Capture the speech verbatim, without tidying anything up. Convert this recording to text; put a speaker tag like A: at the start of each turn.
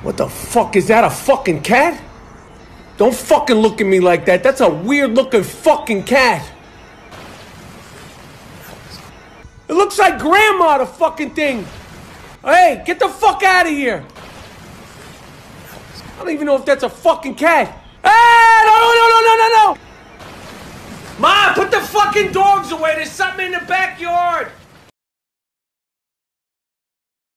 A: What the fuck, is that a fucking cat? Don't fucking look at me like that. That's a weird looking fucking cat. It looks like grandma, the fucking thing. Hey, get the fuck out of here. I don't even know if that's a fucking cat. Hey, no, no, no, no, no, no. Mom, put the fucking dogs away. There's something in the backyard.